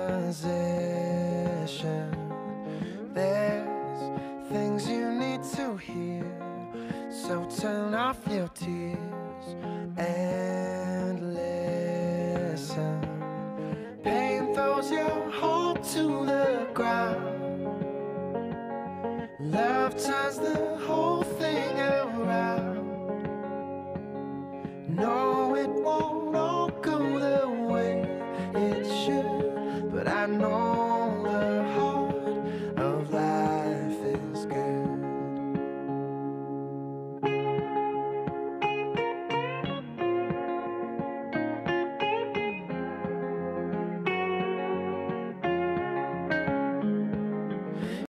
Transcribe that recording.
position. There's things you need to hear, so turn off your tears and listen. Pain throws your heart to the ground. Love turns the whole thing around. No, it won't all go the way it should, but I know